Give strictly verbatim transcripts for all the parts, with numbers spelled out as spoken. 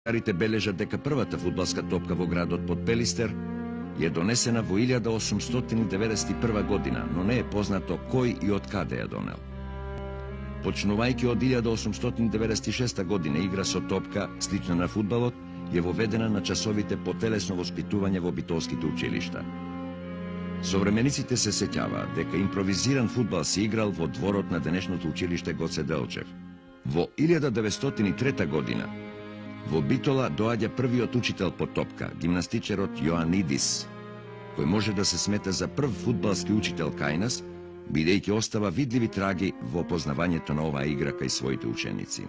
Старите бележат дека првата фудбалска топка во градот под Пелистер е донесена во илјада осумстотини деветдесет и прва година, но не е познато кој и од каде ја донел. Почнувајќи од илјада осумстотини деветдесет и шеста година игра со топка, слична на фудбалот, е воведена на часовите по телесно воспитување во битолските училишта. Современиците се сеќаваат дека импровизиран фудбал се играл во дворот на денешното училиште Гоце Делчев. Во илјада деветстотини и трета година во Битола доаѓа првиот учител по топка, гимнастичерот Јоанидис, кој може да се смета за прв фудбалски учител кај нас, бидејќи остава видливи траги во познавањето на оваа игра кај своите ученици.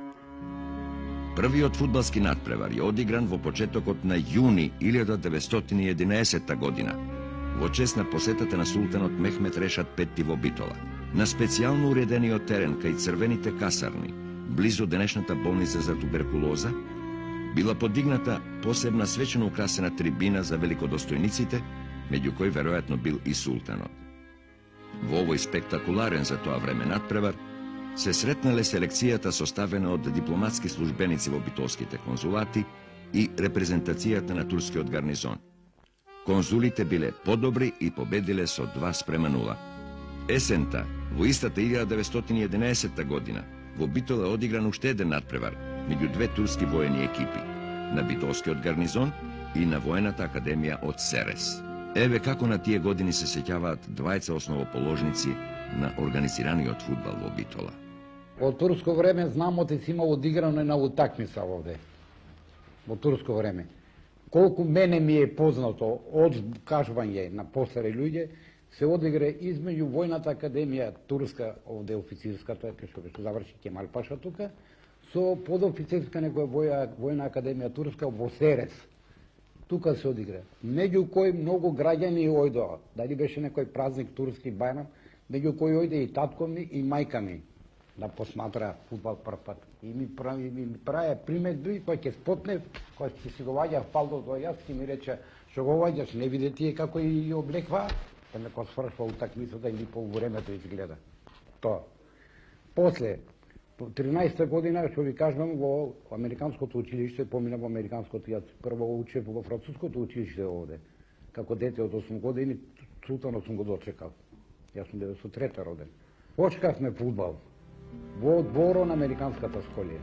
Првиот фудбалски надпревар е одигран во почетокот на јуни илјада деветстотини и единаесетта година, во чест на посетата на султанот Мехмет Решат Петти во Битола, на специјално уредениот терен кај црвените касарни, близу денешната болница за туберкулоза, била подигната посебна свечено украсена трибина за великодостојниците, меѓу кои веројатно бил и султанот. Во овој спектакуларен за тоа време надпревар се сретнале селекцијата составена од дипломатски службеници во битолските конзулати и репрезентацијата на турскиот гарнизон. Конзулите биле подобри и победиле со два спрема нула. Есента, во истата илјада деветстотини и единаесетта година, во Битола е одигран уште еден надпревар меѓу две турски воени екипи, на битолскиот гарнизон и на воената академија од Серес. Еве како на тие години се сеќаваат двајца основоположници на организираниот фудбал во Битола. Во турско време знам отец има одиграно една утакмица овде. Во турско време. Колку мене ми е познато од кажување на постари луѓе, се одигра измеѓу војната академија турска, овде официрската, кај што беше заврши Кемал Паша тука, со подофицирска некоја воја, војна академија турска во Серес. Тука се одигра. Меѓу кои многу граѓани ојдоа. Дали беше некој празник турски бајрам, меѓу кои ојде и татко ми и мајка ми да посматра фудбал прв пат. И ми прави ми праја приметби кој ќе спотнев, кој ќе си го ваѓа фалдото јас ќе ми рече што го ваѓаш, не види тие како и облеква. Па некој свршва утакмицата или по времето изгледа. Тоа. После, по тринаесетта година, што ви кажам, во американското училиште, помина во американското, јас прво учев во француското училиште овде. Како дете од осум години, султанот сум го дочекал. Јас сум деветдесет и трета роден. Почкавме фудбал во дворо на американската школија.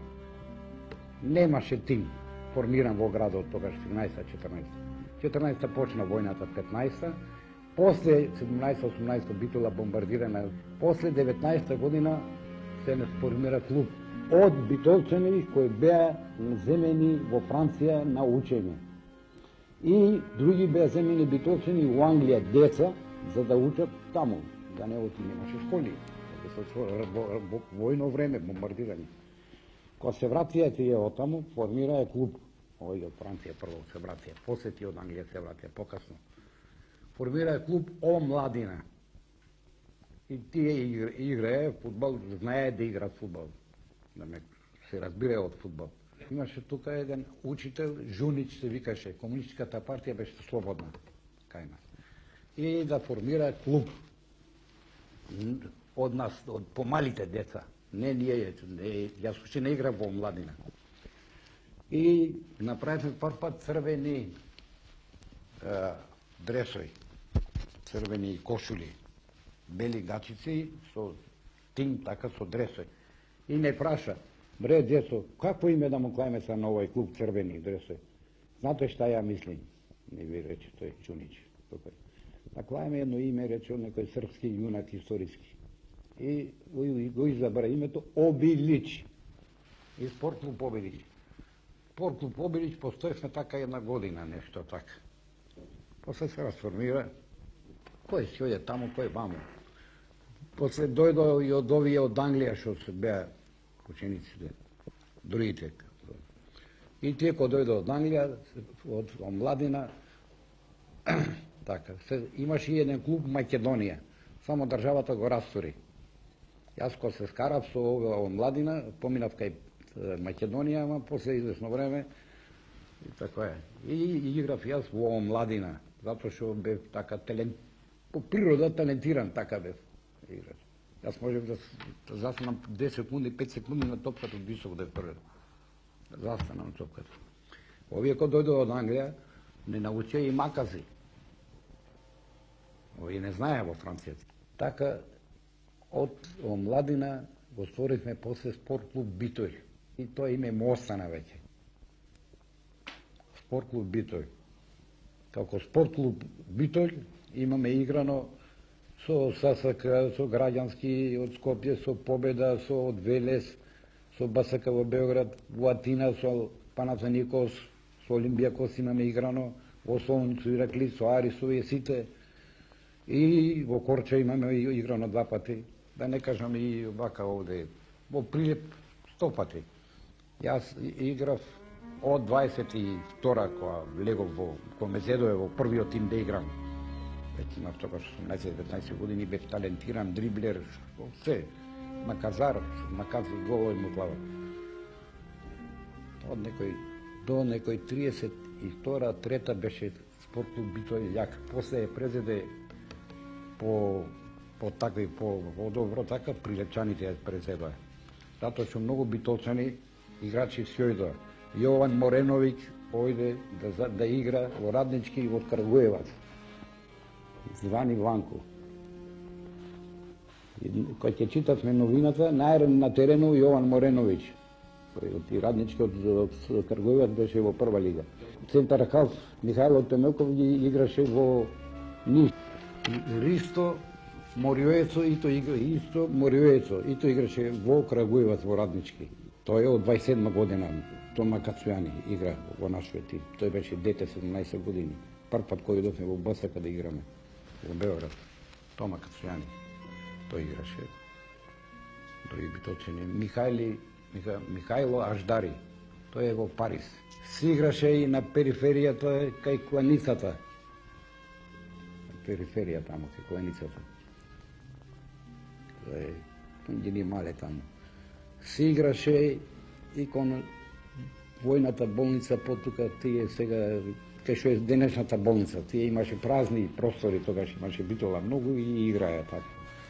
Немаше тим формиран во градот тогаш седумнаесетта четрнаесетта. четрнаесетта почна војната, петнаесетта. После седумнаесетта осумнаесетта Битола бомбардирана. После деветнаесетта година се не сформира клуб од битолчани кои беа земени во Франција на учење. И други беа земени битолчани во Англија деца за да учат таму. Да не оти немаше школи. Во војно време бомбардирани. Кога се вратија тие од таму, формираа клуб. Овој од Франција прво се вратија, после тие од Англија се вратија покасно. Формираа клуб Омладина. И тие играе фудбал, знае да играат фудбал. Да ме се разбира од фудбал. Имаше тука еден учител, Жунич се викаше, комунистичката партија беше слободна кај нас. И да формира клуб од нас, од помалите деца. Не ние, не, јас уште не играв во Омладина. И направивме прв пат црвени е, дресови, црвени кошули, бели гачици со тим, така со дресови. И не праша, бре, децо, какво име да му клајме са на овој клуб црвени дресови? Знате шта ја мислим? Не ви рече тој Чунич. Да клајме едно име, рече некој српски јунак историски. И го изабра името Обилич. И спорт клуб Обилич. Спорт клуб Обилич постоевме така една година, нешто така. После се расформира. Кој си ојде таму, кој ваму. После дојдо и од овие од Англија, што се беа учениците, другите. И тие кој дојдо од Англија, од Омладина, така, се, имаше и еден клуб Македонија, само државата го растури. Јас кога се скарав со оваа Омладина, поминав кај Македонија, ама после известно време, и така е. И, и играв јас во Омладина, затоа што бев така талент, по природа талентиран, така бев играч. Јас можев да, да застанам десет секунди, пет секунди на топката од висок да ја првен. Застанам на топката. Овие кога дојдоа од Англија, не научија и макази. Овие не знаеа во Франција. Така, од омладина го створивме после спорт клуб Битој. И тоа име му остана веќе. Спорт клуб Битој. Како спорт клуб Битој имаме играно со ССК, со граѓански од Скопје, со Победа, со од Велес, со БСК во Београд, во Атина, со Панатеникос, со Олимпијакос имаме играно, во Солуница, Ираклис, со Арисовие сите. И во Корча имаме играно два пати. Да не кажам и вака овде, во Прилеп сто пати. Јас играв од дваесет и втора кога влегов во, кога ме зедове во првиот тим да играм. Веќе имав тогаш осемнаесет-деветнаесет години, бев талентиран, дриблер, се, маказар, макази голови му глава. Од некој, до некој триесет и втора, трета беше спорт клуб Битој јак. После презеде по по такви по добро така прилепчаните ја презедоа. Затоа што многу битолчани играчи си ојдоа. Јован Мореновиќ ојде да да игра во Раднички од Крагуевац. Звани Ванко. Кога ќе читавме новината, најран на терену Јован Мореновиќ. Тој од Раднички од, од Крагуевац беше во прва лига. Центар халф Михајло Темелков ги играше во Ниш. Ристо Мориоецо и тој игра исто Мориоецо и тој играше во Крагуевац во Раднички. Тој е од дваесет и седма година. Тома Кацујани игра во нашиот тим. Тој беше дете седумнаесет години. Прв пат кој дојдовме во БСК да играме во Београд. Тома Кацујани. Тој играше. Други битолчени. Михајли Миха, Михајло Аждари. Тој е во Париз. Си играше и на периферијата кај Кланицата. Периферија таму, кај Кланицата. Тој е Тунгини Мале таму. Си играше и кон војната болница потука, тие сега кај што е денешната болница, тие имаше празни простори, тогаш имаше Битола многу и играја така.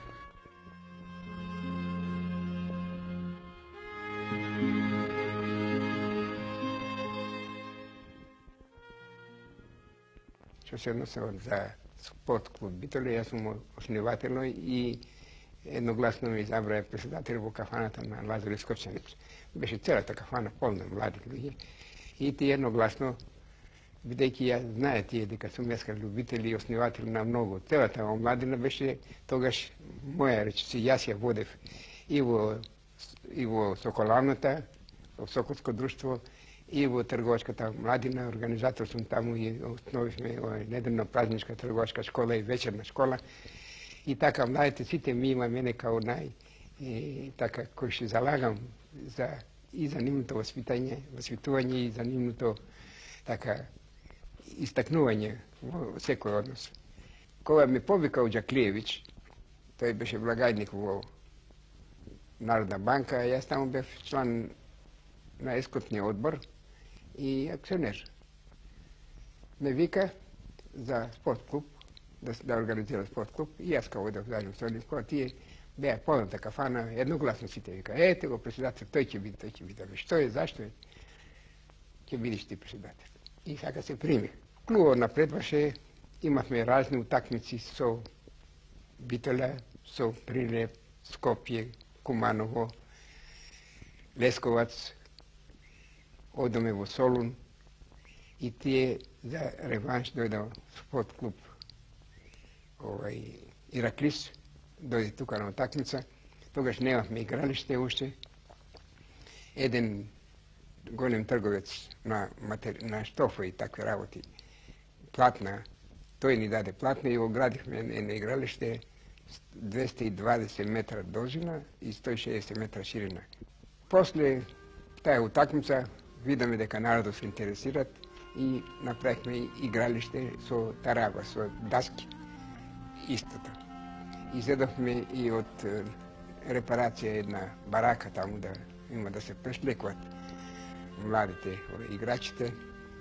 Што се односи за спорт клуб Битола, јас сум основател и едногласно ми избра председател во кафаната на Лазар Ископчанич. Беше целата кафана полна млади луѓе и тие едногласно, бидејќи ја знае тие дека сум јас любител и основател на многу. Целата омладина беше тогаш моја речиси, јас ја водев и во и во Соколавната, во Соколско друштво, и во трговачката младина, организатор сум таму и основивме недавно празничка трговачка школа и вечерна школа. И така младите сите ми има мене као нај и така кој се залагам за и за нивното воспитање, воспитување и за нивното така истакнување во секој однос. Кога ме повикал Џаклиевиќ, тој беше влагајник во Народна банка, јас таму бев члан на ескортниот одбор и акционер. Ме вика за спорт клуб, да, да организира спорт клуб и јас као одев заедно со нив, кога тие беа полната кафана, едногласно сите вика, ете го председател, тој ќе биде, тој ќе биде. Што е, зашто е? Ќе бидеш ти председател. И така се примих. Клубот напредваше, имавме разни утакмици со Битола, со Прилеп, Скопје, Куманово, Лесковац, одеме во Солун и тие за реванш дојде спорт клуб овај Ираклис, дојде тука на утакмица. Тогаш немавме игралиште уште. Еден голем трговец на, матери... на штофа и такви работи, платна, тој ни даде платна и оградивме едно игралиште двеста и дваесет метра должина и сто и шеесет метра ширина. После таа утакмица видаме дека народот се интересират и направихме игралиште со тараба, со даски, истото. Изедовме и од репарација една барака таму да има да се преслекуват младите играчите.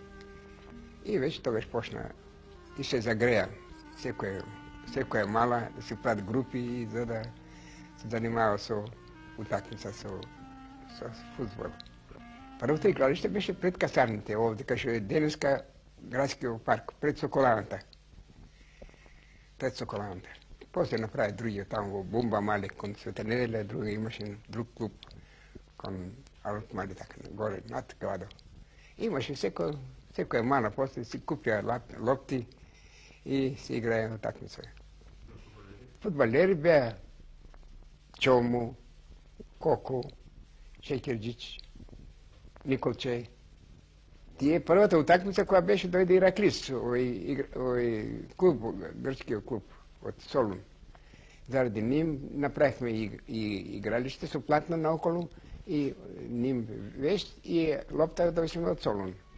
И веќе тогаш почна и се загреа секоја, секоја мала да се прават групи за да се занимава со утакмица со, со фудбал. Първото игралище беше пред касарните, овде, къде е денеска градския парк, пред Соколаната. Пред Соколаната. После направи другия там в Бумба Мали, кон Света Неделя, друга имаше друг клуб, кон Алт Мали, така, горе, над града. Имаше всеко, всеко е мана, после си купя лопти и си играе на такмица. Футболери бяха Чомо, Коко, Шекерджич, Николче. Тие първата утакмица, която беше дойде Ираклис, овој клуб, гръцкият клуб от Солун. Заради ним направихме и, и игралище со платна наоколо и ним вещ и лопта да от Солун.